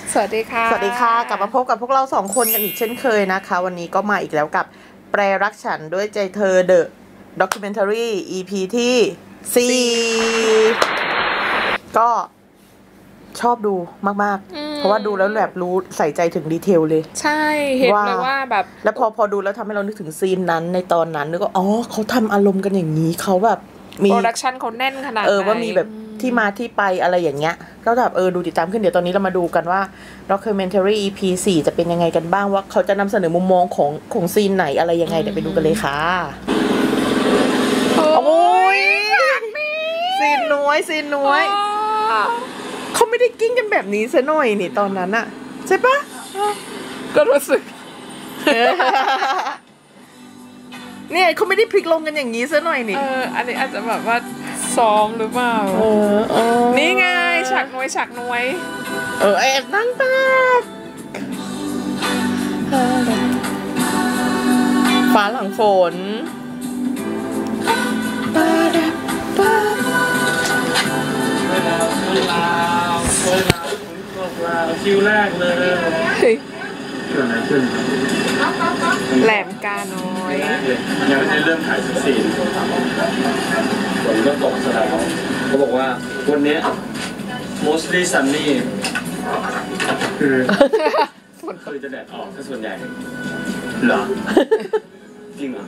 สวัสดีค่ะกลับมาพบกับพวกเรา2คนกันอีกเช่นเคยนะคะวันนี้ก็มาอีกแล้วกับแปรรักฉันด้วยใจเธอ The Documentary EP ที่4ก็ชอบดูมากๆเพราะว่าดูแล้วแบบรู้ใส่ใจถึงดีเทลเลยใช่เห็นเลยว่าแบบแล้วพอดูแล้วทำให้เรานึกถึงซีนนั้นในตอนนั้นนึกว่าอ๋อเขาทำอารมณ์กันอย่างนี้เขาแบบมีโปรดักชันเขาแน่นขนาดไหนว่ามีแบบที่มาที่ไปอะไรอย่างเงี้ยก็แบบดูติดตามขึ้นเดี๋ยวตอนนี้เรามาดูกันว่า Documentary EP 4จะเป็นยังไงกันบ้างว่าเขาจะนำเสนอมุมมองของซีนไหนอะไรยังไงเดี๋ยวไปดูกันเลยค่ะโอ้ยซีนน้อยเขาไม่ได้กิ้งกันแบบนี้ซะหน่อยนี่ตอนนั้นอะใช่ปะก็รู้สึกเนี่ยเขาไม่ได้พลิกลงกันอย่างนี้ซะหน่อยนี่อันนี้อาจจะแบบว่าซ้อมหรือเปล่านี่ไงฉากน้อยแอบนั่งตาฟ้าหลังฝนคิวแรกเลยเกิดอะไรขึ้นแหลมกาน้อยยังไม่ได้เริ่มถ่ายสักซีนฝนก็ตกซะแล้วเขาบอกว่าวันนี้ mostly sunny คือจะแดดออกถ้าส่วนใหญ่เหรอจริงเหรอ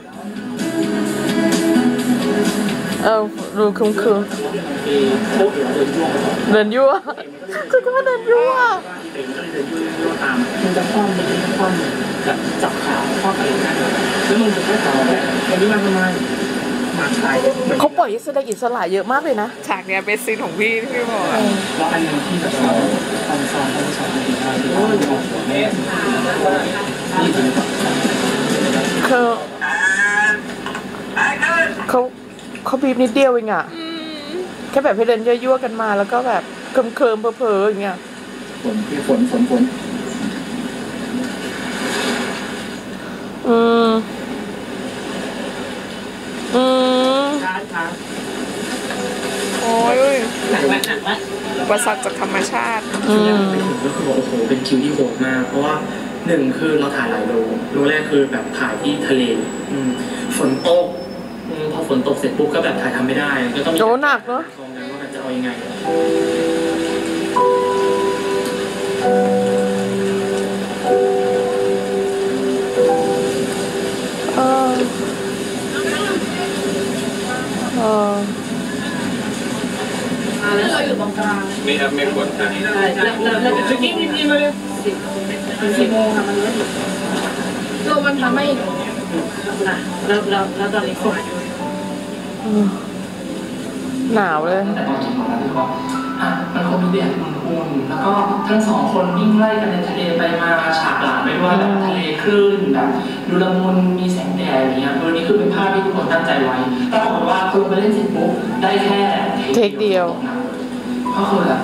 ดูคุ้มเดินยั่วคือก็มาเดินยั่วมันจะคว่ำกับจับขาข้อเองนะแล้วมึงจะแค่ขาแบบวันนี้มาทำไมมาชายเขาปล่อยแสดงอิสระเยอะมากเลยนะฉากเนี้ยเป็นซีนของพี่ที่บอกแล้วอันนึงที่แบบเราทำซ้อมดีมากที่เขาบอกเนี่ยนี่จริงเขาบีบนิดเดียวเองอะแค่แบบให้เดินยั่วๆกันมาแล้วก็แบบเคลิ้มเพ้อๆอย่างเงี้ยฝนโอ้ยหนักอุปสรรคจากธรรมชาติไปถึงก็คือบอกโอ้โหเป็นคิวที่โหดมากเพราะว่า1คือเราถ่ายหลายโลแรกคือแบบถ่ายที่ทะเลฝนตกพอฝนตกเสร็จปุ๊บก็แบบถ่ายทำไม่ได้ก็ต้องมีหนักเนาะกองกันว่าจะเอายังไงแล้วเราอยู่ตรงกลางไม่ครับไม่ควรนะแล้วจะกิ้งเลย10 โมงค่ะมันเริ่มลมมันทำให้แล้วตอนนี้ฝนหนาวเลยมันคงมีแดดอุ่นๆแล้วก็ทั้ง2 คนวิ่งไล่กันในทะเลไปมาฉากหลังไปด้วยแบบทะเลคลื่นแบบดูละมุนมีแสงแดดอย่างเงี้ยนี่คือเป็นภาพที่ทุกคนตั้งใจไว้ปรากฏว่าพอลงไปเล่นเสร็จปุ๊บได้แค่เทคเดียวก็คือแบบ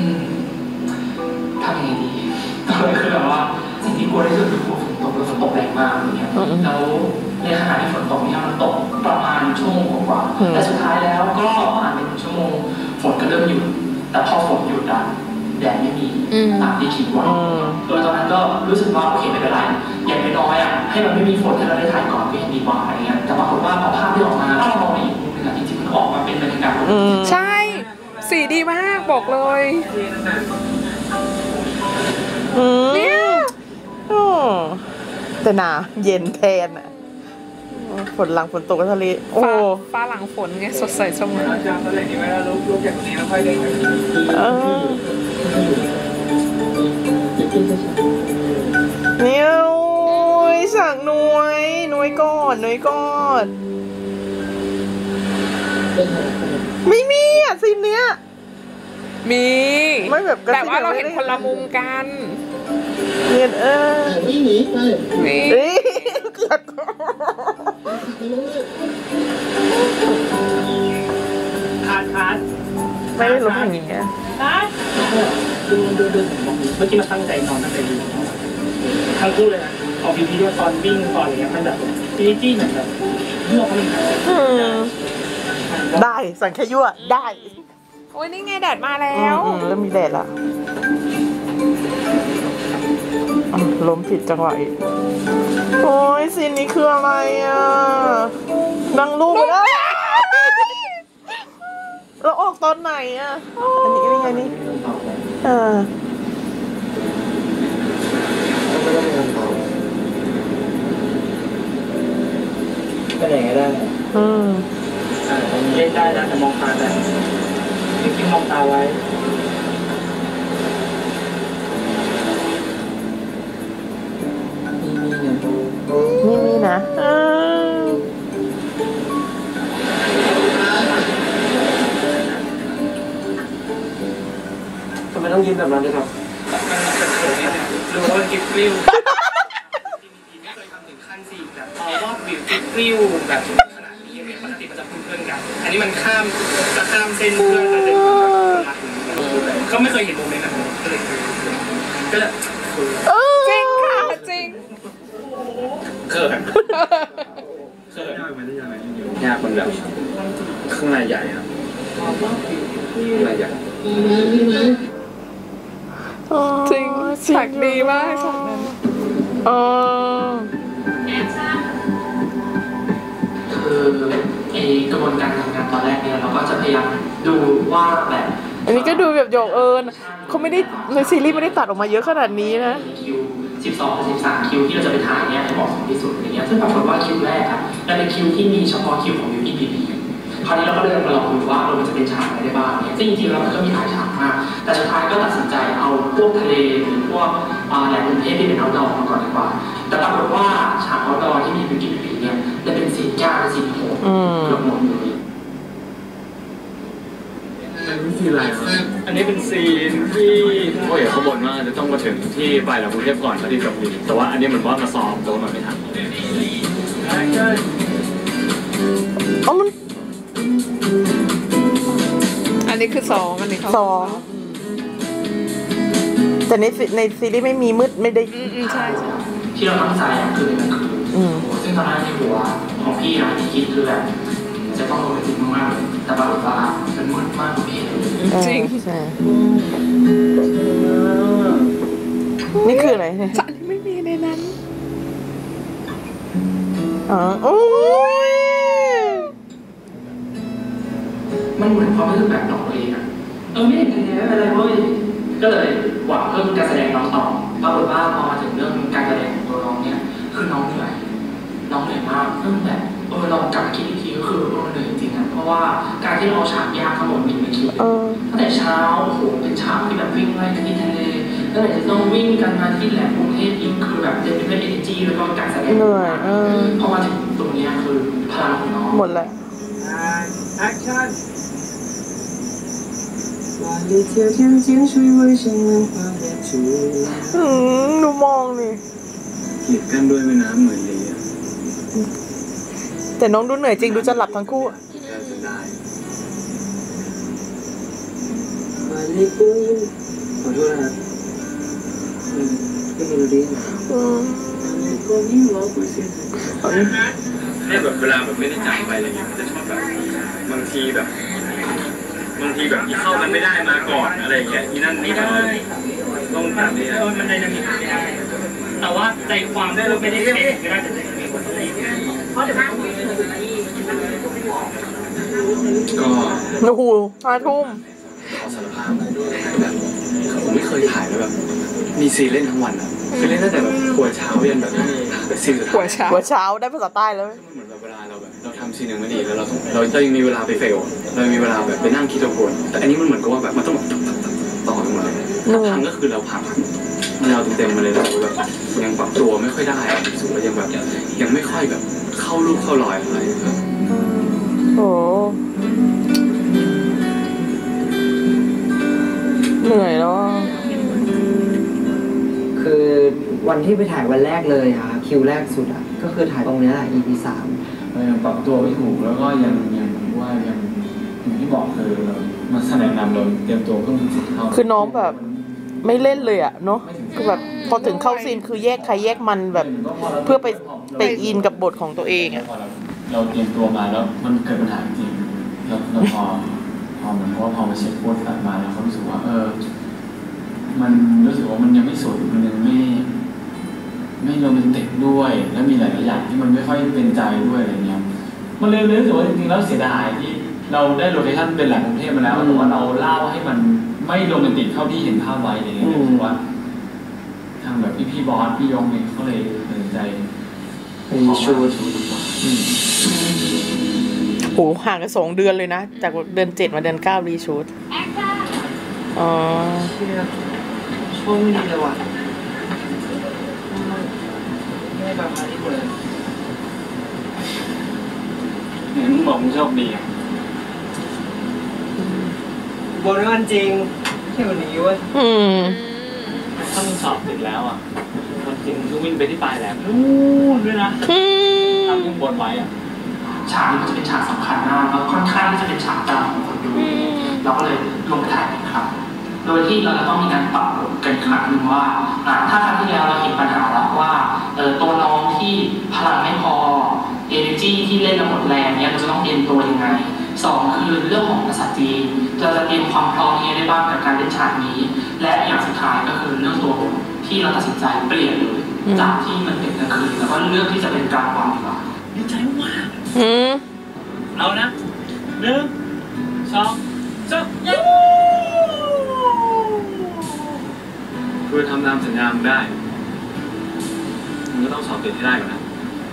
ทำยังไงดีคือแบบว่าสิ่งที่กลัวที่สุดคือฝนตกแรงมากอย่างเงี้ยแล้วในขณะที่ฝนตกเนี่ยมันตกประมาณชั่วโมงกว่าแต่สุดท้ายแล้วก็ผ่านไป1 ชั่วโมงฝนก็เริ่มหยุดแต่พอฝนหยุดอะแดดไม่มีตามที่คิดไว้ตอนนั้นก็รู้สึกว่าโอเคไม่เป็นไรอย่างน้อยอะให้มันไม่มีฝนให้เราได้ถ่ายก่อนก็ยังดีกว่าอะไรเงี้ยแต่ปรากฏว่าพอภาพที่ออกมาถ้าเรามองในอีกมุมนึงอะจริงๆมันออกมาเป็นบรรยากาศใช่สีดีมากบอกเลยเนี่ยแต่หนาเย็นแทนอะฝนหลังฝนตกทะเลฟ้าหลังฝนไงสดใสเสมออะไรนี่ไม่ได้ลุกจากตรงนี้แล้วค่อยเดินเนี่ยสั่งน้อยก่อนไม่มีอ่ะซีนเนี้ยมีไม่แบบแต่ว่าเราเห็นคนละมุมกันเนี่ยวิ่งหนีไปเกิดคัดไม่ได้ลงอย่างเงี้ยดูเมื่อกี้มาตั้งใจนอนตั้งใจดูทั้งคู่เลยนะออกพีด้วยตอนวิ่งตอนอะไรเงี้ยมันแบบจี้เหมือนแบบยั่วเขาเลยได้สั่งแค่ยั่วได้โอ้ยนี่ไงแดดมาแล้วแล้วมีแดดละล้มผิดจังหวะอีกโอ้ยซีนนี้คืออะไรอ่ะดังลูกแล้วเราออกตอนไหนอ่ะอันนี้ยังไงนี่ก็ไหนก็ได้เล่นได้นะแต่มองตาแต่ยิ่งมองตาไว้นี่นะทำไมต้องยิ้มแบบนั้นด้วยครับดูว่ากิฟต์ฟิวไม่เคยทำถึงขั้นซีแบบเอาว่าบิวกิฟต์ฟิวแบบขนาดนี้เนี่ยปกติมันจะเพื่อนกันอันนี้มันข้ามเส้นเพื่อนแต่เด็กก็ไม่เคยเห็นโมเมนต์นั้นก็เลยจริงค่ะจริงเขินยากมันแบบข้างในใหญ่ครับข้างในใหญ่จริงฉากดีมากฉากนั้นคือกระบวนการทำงานตอนแรกเนี่ยเราก็จะพยายามดูว่าแบบอันนี้ก็ดูแบบโยกเขาไม่ได้ในซีรีส์ไม่ได้ตัดออกมาเยอะขนาดนี้นะคิว12-13คิวที่เราจะไปถ่ายเนี่ยให้เหมาะสมที่สุดอย่างเงี้ยซึ่งปรากฏว่าคิวแรกครับเป็นคิวที่มีเฉพาะคิวของยูพีพีคราวนี้เราก็เริ่มมาลองดูว่ามันจะเป็นฉากอะไรได้บ้างเนี่ยซึ่งจริงๆแล้วมันก็มีหลายฉากมากแต่สุดท้ายก็ตัดสินใจเอาพวกทะเลหรือพวกแหล่งกรุงเทพที่เป็นเอาท์ดอร์มาก่อนดีกว่าแต่ปรากฏว่าฉากเอาท์ดอร์ที่มียูพีพีเนี่ยจะเป็นซีนยากและซีนโหดเกือบหมดเลยอันนี้เป็นซีนที่โอ้ยเขาบ่นว่าจะต้องมาถึงที่ปลายหลังกรุงเทพก่อนแล้วที่จบดีแต่ว่าอันนี้เหมือนว่ามาซ้อมแต่ว่ามันไม่ทันอันนี้คือ2อันนี้เขา 2แต่ในซีรีส์ไม่มีมืดไม่ได้ใช่ที่เราตั้งใจคือในคืนซึ่งตอนแรกในหัวของพี่นะที่คิดคือแบบจะต้องโรแมนติกมากๆแต่ปรากฏว่ามันมืดมากกว่าพี่จริงนี่คืออะไรฉากที่ไม่มีในนั้นโอ้ยมันเหมือนความรู้สึกแบบหลอกตัวเองอะไม่เห็นยังไงไม่เป็นไรเว้ยก็เลยหวังเพิ่มการแสดงน้องต่อปรากฏว่าพอมาถึงเรื่องการแสดงของตัวน้องเนี่ยคือน้องเหนื่อยมากเพิ่มแบบเรากลับมาคิดอีกทีก็คือเหนื่อยจริงๆนะเพราะว่าการที่เราฉากยากทั้งหมดมีในคิวตั้งแต่เช้าโอ้โหเป็นฉากที่แบบวิ่งไล่กันที่ทะเลแล้วไหนจะต้องวิ่งกันมาที่แหลมกรุงเทพอีกคือแบบเต็มไปด้วย energy แล้วก็การแสดงเหนื่อยพอมาถึงตรงนี้คือพลังของน้องหมดแล้ว action ดูมองนี่ขีดกันด้วยแม่น้ำเหมือนเลยแต่น้องดูเหนื่อยจริงดูจะหลับทั้งคู่ขอโทษนะครับไม่มีรู้ดีเนี่ยแบบเวลาแบบไม่ได้จ่ายไปอะไรเงี้ยมันจะชอบแบบบางทีแบบอีเข้ากันไม่ได้มาก่อนอะไรอย่างเงี้ยอีนั่นไม่ได้ต้องแบบนี้มันไดนามิกไม่ได้แต่ว่าใจความไม่ได้เช็คไม่ได้แต่ใจมีคนที่เพราะเดี๋ยวโอ้โห5 ทุ่มขอสารภาพแบบผมไม่เคยถ่ายแล้วแบบมีซีเล่นทั้งวันอ่ะคือเล่นตั้งแต่แบบหัวเช้ายันแบบซีสุดท้ายหัวเช้าได้ภาษาใต้แล้วเหมือนแบบเวลาเราทำซีนหนึ่งไม่ดีแล้วเรายังมีเวลาไปเฟลเรามีเวลาแบบไปนั่งคิดทบทวนแต่อันนี้มันเหมือนกับว่าแบบมันต้องต่อกันมาเลยทางก็คือเราผ่านมันเราเต็มมาเลยเราแบบยังปรับตัวไม่ค่อยได้รู้สึกว่ายังแบบยังไม่ค่อยแบบเข้ารูปเข้ารอยอะไรครับโอ้เหนื่อยแล้วคือวันที่ไปถ่ายวันแรกเลยอะคิวแรกสุดอะก็คือถ่ายตรงนี้แหละ EP 3 เรายังปรับตัวไม่ถูกแล้วก็ยังว่ายังที่บอกคือมาแสดงนำเราเตรียมตัวเพิ่ม10 เท่าคือน้องแบบไม่เล่นเลยอะเนาะคือแบบพอถึงเข้าซีนคือแยกใครแยกมันแบบเพื่อไปอินกับบทของตัวเองอะเราเตรียมตัวมาแล้วมันเกิดปัญหาจริงแล้วพอเหมือนว่าพอมาเช็คโค้ดกลับมาแล้วเขารู้สึกว่ามันรู้สึกว่ามันยังไม่สุดมันยังไม่ไม่โรแมนติกด้วยแล้วมีหลายๆอย่างที่มันไม่ค่อยเป็นใจด้วยอะไรเงี้ยมันเลยรู้สึกว่าจริงๆแล้วเสียดายที่เราได้โลเคชั่นเป็นแหล่งกรุงเทพมาแล้วแต่ว่าเราเล่าให้มันไม่โรแมนติกเท่าที่เห็นภาพไว้อะไรเงี้ยรู้สึกว่าทางแบบพี่บอสพี่ยงเนี่ยเขาเลยตัดสินใจชูโหห่างกัน2 เดือนเลยนะจากเดือน7มาเดือน9รีชูตอ๋อช่วงไม่ดีเลยว่ะไม่แบบมาที่เลยมึงบอกมึงโชคดีบนวันจริงแค่วันนี้เว้ยถ้ามึงสอบติดแล้วอ่ะวันจริงมึงวิ่งไปที่ปลายแหลมนู่นด้วยนะถ้ามึงบนไว้อ่ะฉากนี้มันจะเป็นฉากสำคัญมากแล้วค่อนข้างที่จะเป็นฉากจำของคนดูเราก็เลยลงไปถ่ายอีกครั้งโดยที่เราจะต้องมีการปรับบทกันอีกครั้งหนึ่งว่าถ้าครั้งที่แล้วเราเห็นปัญหาแล้วว่าตัวน้องที่พลังไม่พอ energy ที่เล่นแล้วหมดแรงเนี้ยเราจะต้องเตรียมตัวยังไง2คือเรื่องของภาษาจีนจะเตรียมความพร้อมยังไงได้บ้างกับการเล่นฉากนี้และอย่างสุดท้ายก็คือเรื่องตัวบทที่เราตัดสินใจเปลี่ยนเลยจากที่มันเป็นกลางคืนแล้วก็เลือกที่จะเป็นกลางวันดีกว่าดีใจมากเอานะ1 2 3คือทำตามสัญญามึงได้มึงก็ต้องสอบติดให้ได้ก่อนนะ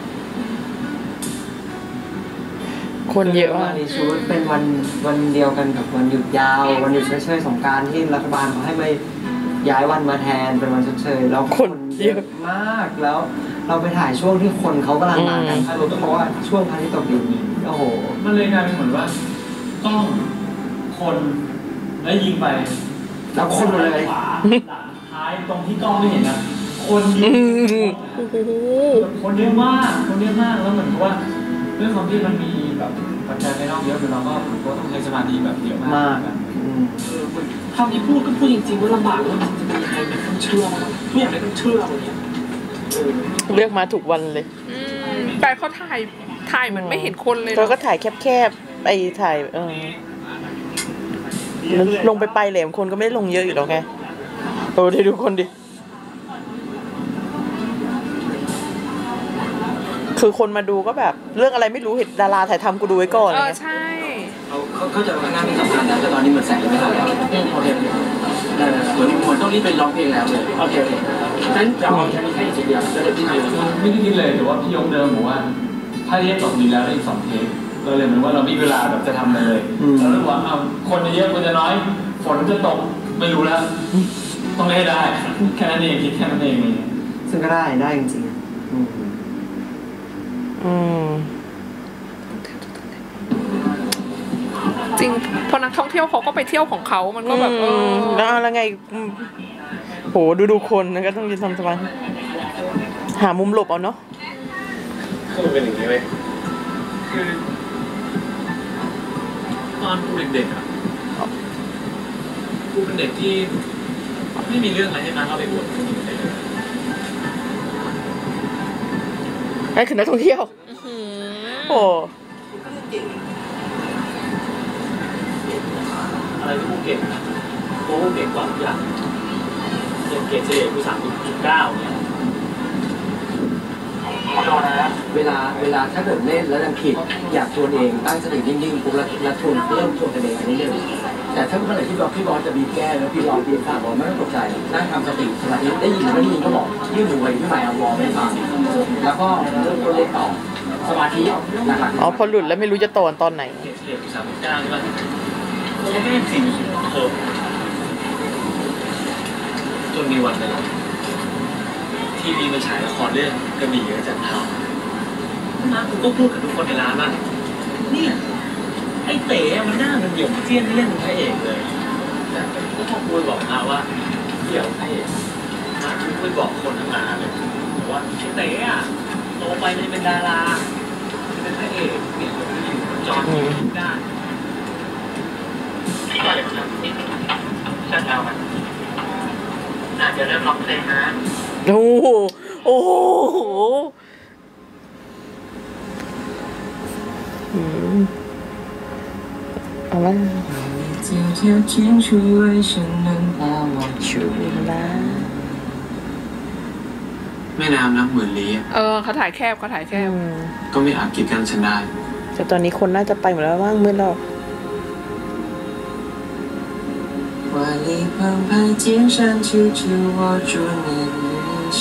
คนเยอะมากในชุดเป็นวันเดียวกันกับวันหยุดยาววันหยุดเฉยๆสงกรานต์ที่รัฐบาลเขาให้มาย้ายวันมาแทนเป็นวันเฉยๆแล้วคนเยอะมากแล้วเราไปถ่ายช่วงที่คนเขากำลังมากันเพราะว่าช่วงพระอาทิตย์ตกดินโอ้โหมันเลยกลายเป็นเหมือนว่าต้องคนแล้วยิงไปแล้วคนเลยขวาหลังท้ายตรงที่กล้องไม่เห็นนะคนยิงคนเยอะมากแล้วเหมือนกับว่าเรื่องความที่มันมีแบบปัจจัยภายนอกเยอะเราก็ต้องใช้สมาธิแบบเยอะมากคำที่พูดก็พูดจริงๆว่าลำบากว่ามันจะมีใครไม่ต้องเชื่อไม่อยากไม่ต้องเชื่ออะไรเงี้ยเลือกมาถูกวันเลยแต่เขาถ่ายเหมือนไม่เห็นคนเลยเราก็ถ่ายแคบๆไปถ่ายลงไปแหลมคนก็ไม่ได้ลงเยอะอยู่แล้วไงโอ้ได้ดูคนดิคือคนมาดูก็แบบเรื่องอะไรไม่รู้เห็นดาราถ่ายทำกูดูไว้ก่อนเลยใช่เขาจะงานเป็นสำคัญนะแต่ตอนนี้เหมือนแสงไม่ทันแล้วโอเคเหมือนต้องรีบไปร้องเพลงแล้วเลยโอเคนั้นจะเอาแค่นี้แค่อีกเดียวจะเดี๋ยวพี่ไม่ได้คิดเลยแต่ว่าพี่ยงเดิมบอกว่าถ้าเรียกตกดีแล้วอีก2 เทปเราเลยเหมือนว่าเรามีเวลาแบบจะทำเลยเราเลยว่าเอาคนจะเยอะคนจะน้อยฝนจะตกไม่รู้แล้วต้องเล่นได้แค่นั้นเองคิดแค่นั้นเองซึ่งก็ได้จริงๆจริงพอนักท่องเที่ยวเขาก็ไปเที่ยวของเขามันก็แบบแล้วไงโหดูคนนะก็ต้องยืนทำสมาธิหามุมหลบเอาเนาะคือเป็นอย่างนี้เลยคือตอนกูเด็กๆอ่ะกูเป็นเด็กที่ไม่มีเรื่องอะไรให้มาเข้าไปอวดไอ้คือนักท่องเที่ยวโอ้อะไรที่กูเก่งกูเก่งกว่าทุกอย่างเก่งเฉลี่ยกู3.9เนี่ยเวลาถ้าเกิดเล่นแล้วยังผิดอยากทวนเองตั้งสตินิ่งๆปุ๊บแล้วทวนเริ่มทวนกันเองอันนี้เลยแต่ถ้าเมื่อไหร่ที่พี่บอสจะบีบแก้แล้วพี่บอสบีบข้าบอกไม่ต้องตกใจนั่งทำสติสมาธิได้ยินหรือไม่ได้ยินก็บอกยื่นมือไว้พี่ใหม่เอาวอลไม่ฟังแล้วก็เริ่มต้นเล่นต่อสมาธินะครับพอหลุดแล้วไม่รู้จะตอนไหนเฉลี่ยกู3.9ใช่ไหมกูไม่ได้สิ่งจนมีวันนึงทีวีมันฉายละครเรื่องกระบี่กระจันทร์มากูก็พูดกับทุกคนในร้านว่าเนี่ยไอ้เต๋มันหน้ามันหยงเจี้ยนไม่เล่นเป็นพระเอกเลยแต่ก็พอคุยบอกมาว่าเดี๋ยวพระเอกมาคุยบอกคนทั้งร้านเลยว่าไอ้เต๋โตไปมันจะเป็นดาราเป็นพระเอกเนี่ยมันอยู่จอได้ก็เลยครับช่างเอามันน่าจะเริ่มร้องเพลงนะโอ้โหเอาละ这条天出为什能把我出来แม่น้ำนับหมื่นลี้เขาถ่ายแคบก็ไม่อาจกีดกันฉันได้แต่ตอนนี้คนน่าจะไปหมดแล้วบ้างมืดแล้ว万里澎湃金山去只握住你的手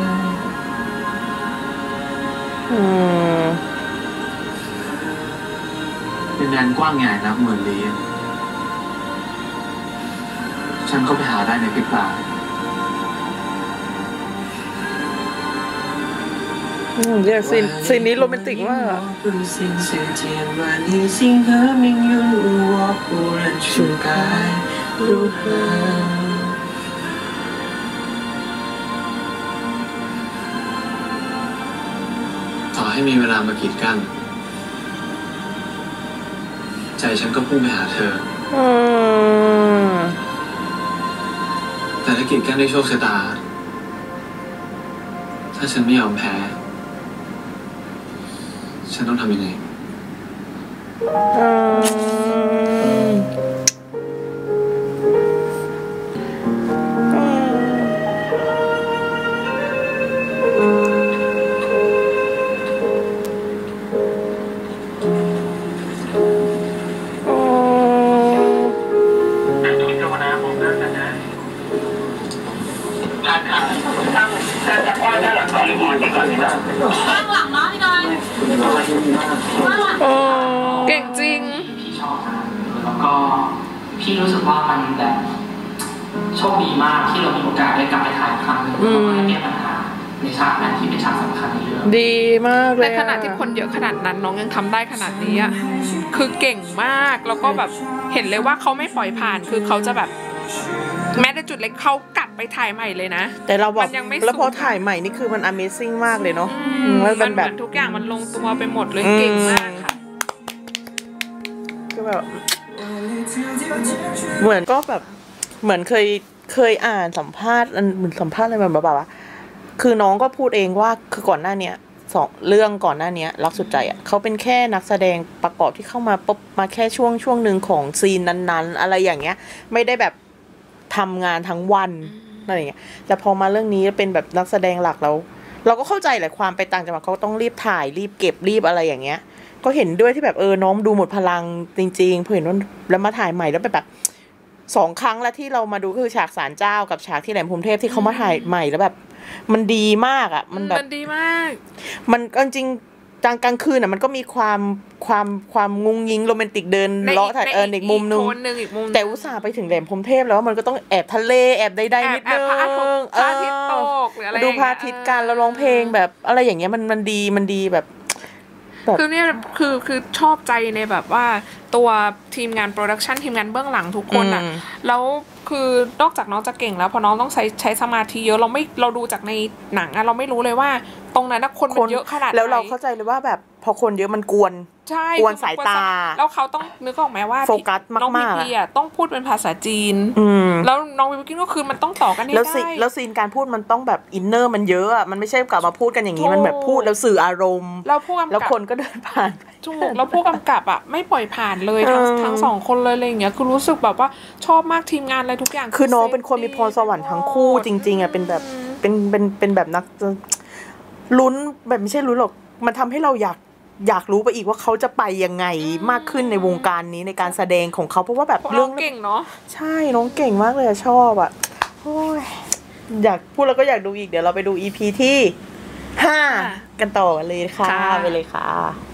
เป็นแดนกว้างใหญ่นับหมื่นลี้ฉันก็ไปหาได้ในพริบตาเดี๋ยวซีนนี้โรแมนติกมากอะต่อให้มีเวลามากีดกันใจฉันก็พุ่งไปหาเธอแต่ถ้ากีดกันด้วยโชคชะตาถ้าฉันไม่ยอมแพ้ฉันต้องทำยังไงเก่งจริงพี่ชอบแล้วก็พี่รู้สึกว่ามันแบบโชคดีมากที่เรามีโอกาสได้กลับไปถ่ายครั้งหนึ่งแล้วก็ได้แก้ปัญหาในฉากนั้นที่เป็นฉากสำคัญในเรื่องดีมากเลยในขณะที่คนเยอะขนาดนั้นน้องยังทำได้ขนาดนี้อ่ะคือเก่งมากแล้วก็แบบเห็นเลยว่าเขาไม่ปล่อยผ่านคือเขาจะแบบแม้แต่จุดเล็กเขากลับไปถ่ายใหม่เลยนะแต่เราแบบแล้วพอถ่ายใหม่นี่คือมัน Amazing มากเลยเนาะมันแบบทุกอย่างมันลงตัวไปหมดเลยเก่งมากค่ะก็แบบเหมือนก็แบบเหมือนเคยอ่านสัมภาษณ์เหมือนสัมภาษณ์อะไรแบบว่าคือน้องก็พูดเองว่าคือก่อนหน้านี้2เรื่องก่อนหน้านี้รักสุดใจอ่ะเขาเป็นแค่นักแสดงประกอบที่เข้ามาปุ๊บมาแค่ช่วงหนึ่งของซีนนั้นๆอะไรอย่างเงี้ยไม่ได้แบบทำงานทั้งวันอะไรอย่างเงี้ยแต่พอมาเรื่องนี้เป็นแบบนักแสดงหลักแล้วเราก็เข้าใจแหละความไปต่างจังหวัดเขาต้องรีบถ่ายรีบเก็บรีบอะไรอย่างเงี้ยก็เห็นด้วยที่แบบน้องดูหมดพลังจริงๆพอเห็นว่าแล้วมาถ่ายใหม่แล้วแบบ2 ครั้งแล้วที่เรามาดูก็คือฉากศาลเจ้ากับฉากที่แหลมพรหมเทพที่เขามาถ่ายใหม่แล้วแบบมันดีมากอ่ะมันแบบมันดีมากมันจริงกลางคืนอ่ะมันก็มีความงุ้งยิงโรแมนติกเดินเลาะถ่ายอีกมุมนึงแต่อุตส่าห์ไปถึงแหลมพรหมเทพแล้วมันก็ต้องแอบทะเลแอบใดๆนิดนึงพระอาทิตย์ตกหรืออะไรดูพระอาทิตย์กันแล้วร้องเพลงแบบอะไรอย่างเงี้ยมันดีแบบคือเนี่ยคือชอบใจในแบบว่าตัวทีมงานโปรดักชันทีมงานเบื้องหลังทุกคนอ่ะแล้วคือนอกจากน้องจะเก่งแล้วพอน้องต้องใช้สมาธิเยอะเราดูจากในหนังอะเราไม่รู้เลยว่าตรงนั้นคนมันเยอะขนาดไหนแล้วเราเข้าใจเลยว่าแบบพอคนเยอะมันกวนสายตาแล้วเขาต้องนึกออกไหมว่าโฟกัสมากๆน้องพีพีต้องพูดเป็นภาษาจีนแล้วน้องวิวกิ้นก็คือมันต้องต่อกันให้ได้แล้วซีนการพูดมันต้องแบบอินเนอร์มันเยอะอ่ะมันไม่ใช่กลับมาพูดกันอย่างนี้มันแบบพูดแล้วสื่ออารมณ์แล้วคนก็เดินผ่านถูกแล้วผู้กำกับอ่ะไม่ปล่อยผ่านเลยทั้ง2 คนเลยอะไรอย่างเงี้ยคือรู้สึกแบบว่าชอบมากทีมงานอะไรทุกอย่างคือน้องเป็นคนมีพรสวรรค์ทั้งคู่จริงๆอ่ะเป็นแบบเป็นแบบนักลุ้นแบบไม่ใช่ลุ้นหรอกมันทำให้เราอยากรู้ไปอีกว่าเขาจะไปยังไงมากขึ้นในวงการนี้ในการแสดงของเขาเพราะว่าแบบเรื่องเก่งเนาะใช่น้องเก่งมากเลยชอบอ่ะโอ้ยอยากพูดแล้วก็อยากดูอีกเดี๋ยวเราไปดู EP ที่5กันต่อเลยค่ะไปเลยค่ะ